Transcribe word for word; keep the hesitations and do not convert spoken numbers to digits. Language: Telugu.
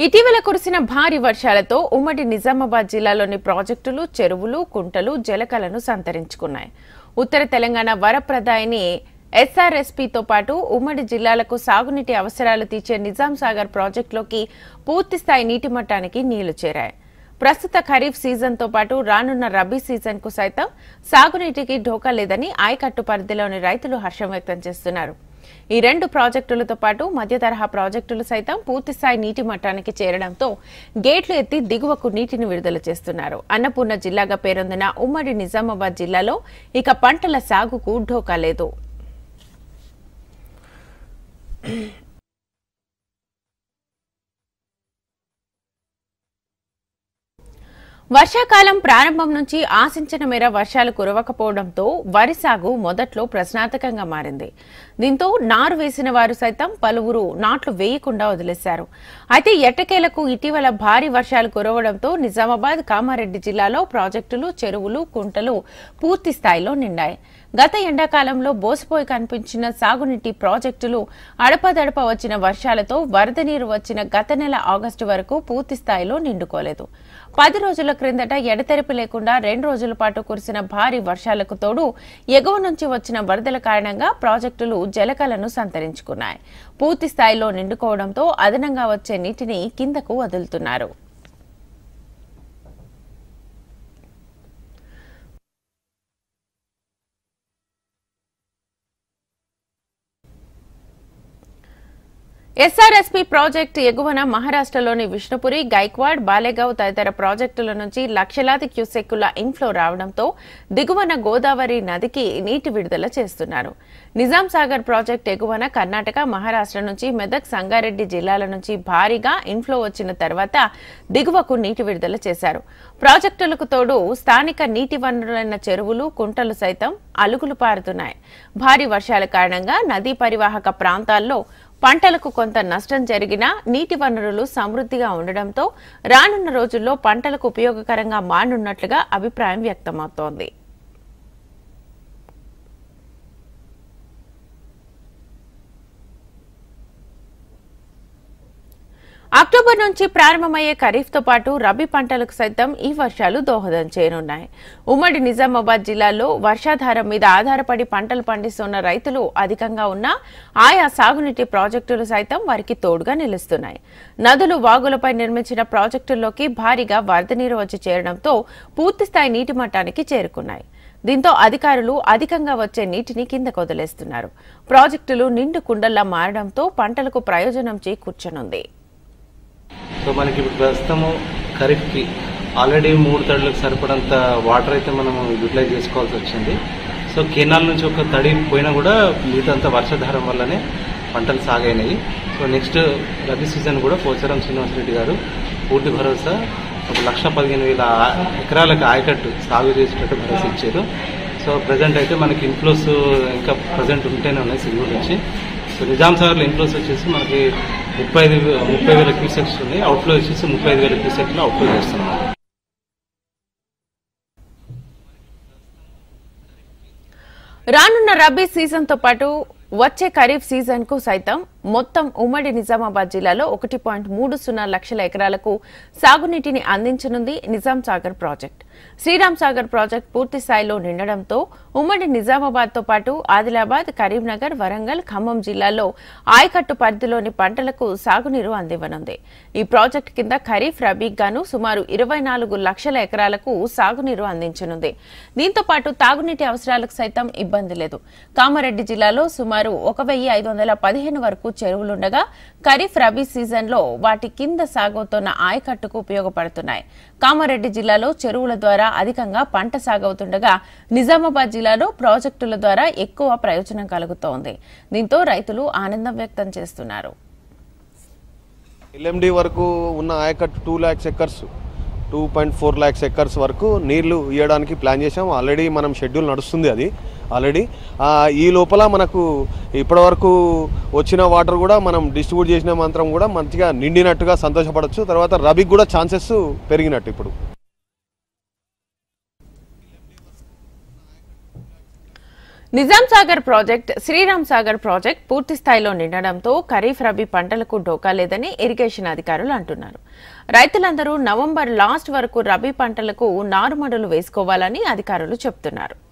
ఇటీవల కురిసిన భారీ వర్షాలతో ఉమ్మడి నిజామాబాద్ జిల్లాలోని ప్రాజెక్టులు, చెరువులు, కుంటలు జలకలను సంతరించుకున్నాయి. ఉత్తర తెలంగాణ వరప్రదాయిని ఎస్ఆర్ఎస్పీతో పాటు ఉమ్మడి జిల్లాలకు సాగునీటి అవసరాలు తీర్చే నిజాం సాగర్ ప్రాజెక్టులోకి పూర్తిస్థాయి నీటి మట్టానికి నీళ్లు చేరాయి. ప్రస్తుత ఖరీఫ్ సీజన్తో పాటు రానున్న రబీ సీజన్కు సైతం సాగునీటికి ఢోకా లేదని ఆయకట్టు పరిధిలోని రైతులు హర్షం వ్యక్తం చేస్తున్నారు. ఈ రెండు ప్రాజెక్టులతో పాటు మధ్య తరహా ప్రాజెక్టులు సైతం పూర్తిస్థాయి నీటి మట్టానికి చేరడంతో గేట్లు ఎత్తి దిగువకు నీటిని విడుదల చేస్తున్నారు. అన్నపూర్ణ జిల్లాగా పేరొందిన ఉమ్మడి నిజామాబాద్ జిల్లాలో ఇక పంటల సాగుకు ఢోకా లేదు. వర్షాకాలం ప్రారంభం నుంచి ఆశించిన మేర వర్షాలు కురవకపోవడంతో వరి సాగు మొదట్లో ప్రశ్నార్థకంగా మారింది. దీంతో నారు వేసిన వారు సైతం పలువురు నాట్లు వేయకుండా వదిలేశారు. అయితే ఎట్టకేలకు ఇటీవల భారీ వర్షాలు కురవడంతో నిజామాబాద్, కామారెడ్డి జిల్లాలో ప్రాజెక్టులు, చెరువులు, కుంటలు పూర్తి స్థాయిలో నిండాయి. గత ఎండాకాలంలో బోసిపోయి కనిపించిన సాగునీటి ప్రాజెక్టులు అడపదడప వచ్చిన వర్షాలతో వరద నీరు వచ్చిన గత నెల ఆగస్టు వరకు పూర్తి స్థాయిలో నిండుకోలేదు. పది రోజుల క్రిందట ఎడతెరిపి లేకుండా రెండు రోజుల పాటు కురిసిన భారీ వర్షాలకు తోడు ఎగువ నుంచి వచ్చిన వరదల కారణంగా ప్రాజెక్టులు జలకలను సంతరించుకున్నాయి. పూర్తి స్థాయిలో నిండుకోవడంతో అదనంగా వచ్చే నీటిని కిందకు వదులుతున్నారు. ఎస్ఆర్ఎస్పీ ప్రాజెక్టు ఎగువన మహారాష్ట్రలోని విష్ణుపురి, గైక్వాడ్, బాలేగావ్ తదితర ప్రాజెక్టుల నుంచి లక్షలాది క్యూసెక్కుల ఇన్ఫ్లో రావడంతో దిగువన గోదావరి నదికి నీటి విడుదల చేస్తున్నారు. నిజాం సాగర్ ప్రాజెక్టు ఎగువన కర్ణాటక, మహారాష్ట్ర నుంచి మెదక్, సంగారెడ్డి జిల్లాల నుంచి భారీగా ఇన్ఫ్లో వచ్చిన తర్వాత దిగువకు నీటి విడుదల చేశారు. ప్రాజెక్టులకు తోడు స్థానిక నీటి వనరులైన చెరువులు, కుంటలు సైతం అలుగులు పారుతున్నాయి. భారీ వర్షాల కారణంగా నదీ పరివాహక ప్రాంతాల్లో పంటలకు కొంత నష్టం జరిగినా నీటి వనరులు సమృద్ధిగా ఉండడంతో రానున్న రోజుల్లో పంటలకు ఉపయోగకరంగా మారనున్నట్లుగా అభిప్రాయం వ్యక్తమవుతోంది. అక్టోబర్ నుంచి ప్రారంభమయ్యే ఖరీఫ్తో పాటు రబీ పంటలకు సైతం ఈ వర్షాలు దోహదం చేయనున్నాయి. ఉమ్మడి నిజామాబాద్ జిల్లాలో వర్షాధారం మీద ఆధారపడి పంటలు పండిస్తున్న రైతులు అధికంగా ఉన్నా ఆయా సాగునీటి ప్రాజెక్టులు సైతం వారికి తోడుగా నిలుస్తున్నాయి. నదులు, వాగులపై నిర్మించిన ప్రాజెక్టుల్లోకి భారీగా వరద నీరు వచ్చి చేరడంతో పూర్తిస్థాయి నీటి మట్టానికి చేరుకున్నాయి. దీంతో అధికారులు అధికంగా వచ్చే నీటిని కిందకు వదిలేస్తున్నారు. ప్రాజెక్టులు నిండు కుండల్లా మారడంతో పంటలకు ప్రయోజనం చేకూర్చనుంది. సో మనకి ఇప్పుడు ప్రస్తుతము ఖరీఫ్కి ఆల్రెడీ మూడు తడులకు సరిపడంత వాటర్ అయితే మనం యూటిలైజ్ చేసుకోవాల్సి వచ్చింది. సో కెనాల్ నుంచి ఒక తడి పోయినా కూడా మిగతా అంతా వర్షాధారం వల్లనే పంటలు సాగైనాయి. సో నెక్స్ట్ రబీ సీజన్ కూడా పోచారం శ్రీనివాసరెడ్డి గారు పూర్తి భరోసా ఒక లక్ష పదిహేను వేల ఎకరాలకు ఆయకట్టు సాగు చేసేటట్టు భరోసా ఇచ్చారు. సో ప్రజెంట్ అయితే మనకి ఇన్ఫ్లోస్ ఇంకా ప్రజెంట్ ఉంటేనే ఉన్నాయి సిగ్నూర్ నుంచి. సో నిజాం సాగర్లో ఇన్ఫ్లోస్ వచ్చేసి మనకి ముప్పై ఐదు ముప్పై వేల క్యూసెక్స్ ఉన్నాయి. అవుట్ఫ్లో వచ్చేసి ముప్పై ఐదు వేల క్యూసెక్స్లో అవుట్ఫ్లో చేస్తున్నాం. రానున్న రబీ సీజన్తో పాటు వచ్చే ఖరీఫ్ సీజన్ కు సైతం మొత్తం ఉమ్మడి నిజామాబాద్ జిల్లాలో ఒకటి పాయింట్ మూడు సున్నా లక్షల ఎకరాలకు సాగునీటిని అందించనుంది నిజాం సాగర్ ప్రాజెక్టు. శ్రీరామ్ సాగర్ ప్రాజెక్టు పూర్తి స్థాయిలో నిండడంతో ఉమ్మడి నిజామాబాద్ తో పాటు ఆదిలాబాద్, కరీంనగర్, వరంగల్, ఖమ్మం జిల్లాల్లో ఆయకట్టు పరిధిలోని పంటలకు సాగునీరు అందివ్వనుంది. ఈ ప్రాజెక్టు కింద ఖరీఫ్, రబీకి గాను సుమారు ఇరవై నాలుగు లక్షల ఎకరాలకు సాగునీరు అందించనుంది. దీంతో పాటు తాగునీటి అవసరాలకు సైతం ఇబ్బంది లేదు. కామారెడ్డి జిల్లాలో సుమారు ఒక వెయ్యి ఐదు వందల పదిహేను వరకు చెరువులుండగా ఖరీఫ్, రబీ సీజన్లో వాటి కింద సాగవుతున్న ఆయకట్టుకు ఉపయోగపడుతున్నాయి. కామారెడ్డి జిల్లాలో చెరువుల ద్వారా అధికంగా పంట సాగవుతుండగా నిజామాబాద్ జిల్లాలో ప్రాజెక్టుల ద్వారా ఎక్కువ ప్రయోజనం కలుగుతోంది. దీంతో రైతులు ఆనందం వ్యక్తం చేస్తున్నారు. ఎల్ఎండి వరకు ఉన్న ఆయకట్టు two lakhs acres two point four lakhs acres వరకు నీళ్లు ఇవ్వడానికి ప్లాన్ చేసాం. ఆల్రెడీ మనం షెడ్యూల్ నడుస్తుంది. అది ఆల్రెడీ ఈ లోపల మనకు ఇప్పటివరకు వచ్చిన వాటర్ కూడా మనం డిస్ట్రిబ్యూట్ చేసిన మాత్రం కూడా మంచిగా నిండినట్టుగా సంతోషపడవచ్చు. తర్వాత రబీకి కూడా ఛాన్సెస్ పెరిగినట్టు ఇప్పుడు నిజాం సాగర్ ప్రాజెక్ట్ శ్రీరామ్ సాగర్ ప్రాజెక్ట్ పూర్తి స్థాయిలో నిండడంతో ఖరీఫ్ రబీ పంటలకు ఢోకా లేదని ఇరిగేషన్ అధికారులు అంటున్నారు. రైతులందరూ నవంబర్ లాస్ట్ వరకు రబీ పంటలకు నారుమడులు వేసుకోవాలని అధికారులు చెబుతున్నారు.